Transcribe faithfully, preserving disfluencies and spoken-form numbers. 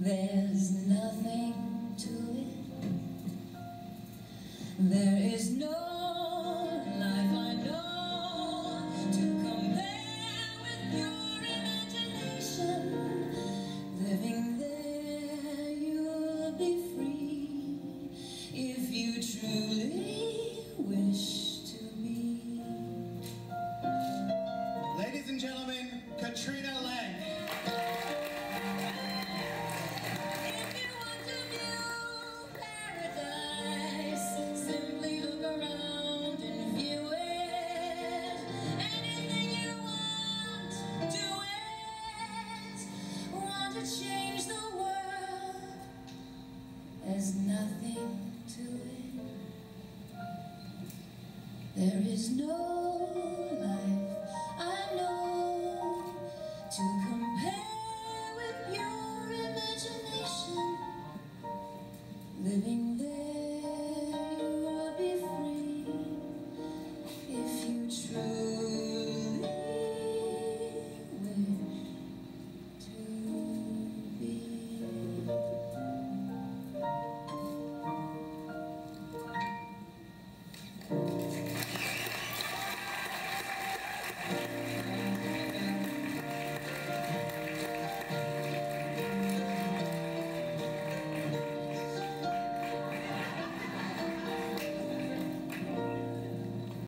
There's nothing to it. There is no life I know to compare with your imagination. Living there, you'll be free if you truly wish to be. Ladies and gentlemen, Katrina, Lenk. Change the world, there's nothing to it. There is no